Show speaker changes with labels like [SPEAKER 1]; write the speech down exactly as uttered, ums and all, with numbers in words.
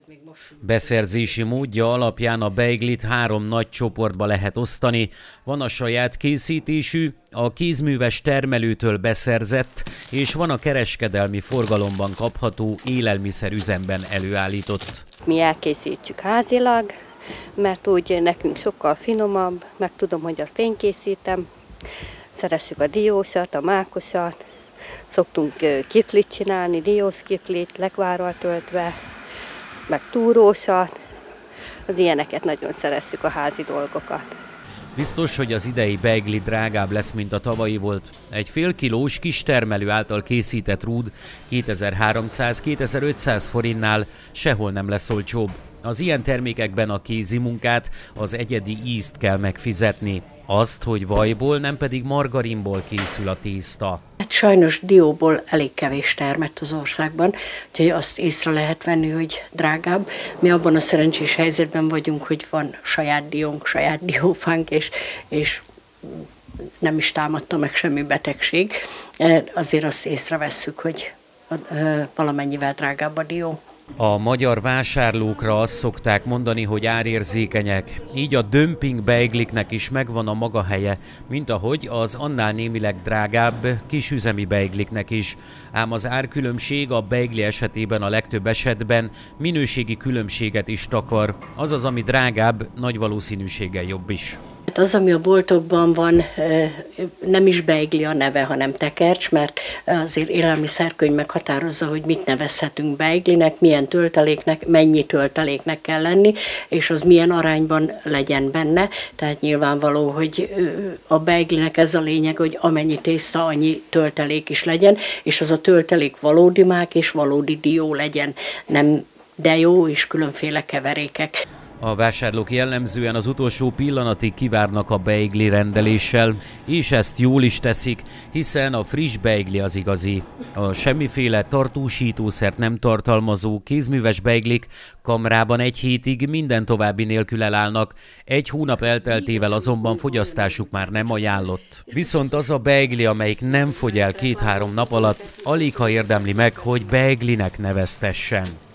[SPEAKER 1] Beszerzési módja alapján a beiglit három nagy csoportba lehet osztani. Van a saját készítésű, a kézműves termelőtől beszerzett, és van a kereskedelmi forgalomban kapható élelmiszerüzemben előállított.
[SPEAKER 2] Mi elkészítjük házilag, mert úgy nekünk sokkal finomabb, meg tudom, hogy azt én készítem. Szeressük a diósat, a mákosat, szoktunk kiflit csinálni, diószkiflit, lekvárral töltve, meg túrósat, az ilyeneket nagyon szeretjük, a házi dolgokat.
[SPEAKER 1] Biztos, hogy az idei beigli drágább lesz, mint a tavalyi volt. Egy fél kilós kistermelő által készített rúd kétezer-háromszáz-kétezer-ötszáz forintnál sehol nem lesz olcsóbb. Az ilyen termékekben a kézi munkát, az egyedi ízt kell megfizetni. Azt, hogy vajból, nem pedig margarinból készül a tészta.
[SPEAKER 3] Hát sajnos dióból elég kevés termett az országban, úgyhogy azt észre lehet venni, hogy drágább. Mi abban a szerencsés helyzetben vagyunk, hogy van saját diónk, saját diófánk, és, és nem is támadta meg semmi betegség. Azért azt észrevesszük, hogy valamennyivel drágább a dió.
[SPEAKER 1] A magyar vásárlókra azt szokták mondani, hogy árérzékenyek, így a dömping beigliknek is megvan a maga helye, mint ahogy az annál némileg drágább kisüzemi beigliknek is. Ám az árkülönbség a beigli esetében a legtöbb esetben minőségi különbséget is takar, azaz ami drágább, nagy valószínűséggel jobb is.
[SPEAKER 3] Az, ami a boltokban van, nem is beigli a neve, hanem tekercs, mert azért élelmiszerkönyv meghatározza, hogy mit nevezhetünk beiglinek, milyen tölteléknek, mennyi tölteléknek kell lenni, és az milyen arányban legyen benne. Tehát nyilvánvaló, hogy a beiglinek ez a lényeg, hogy amennyi tészta, annyi töltelék is legyen, és az a töltelék valódi mák és valódi dió legyen, nem de jó és különféle keverékek.
[SPEAKER 1] A vásárlók jellemzően az utolsó pillanatig kivárnak a beigli rendeléssel, és ezt jól is teszik, hiszen a friss beigli az igazi. A semmiféle tartósítószert nem tartalmazó kézműves beiglik kamrában egy hétig minden további nélkül elállnak, egy hónap elteltével azonban fogyasztásuk már nem ajánlott. Viszont az a beigli, amelyik nem fogy el két-három nap alatt, alig ha érdemli meg, hogy beiglinek neveztessen.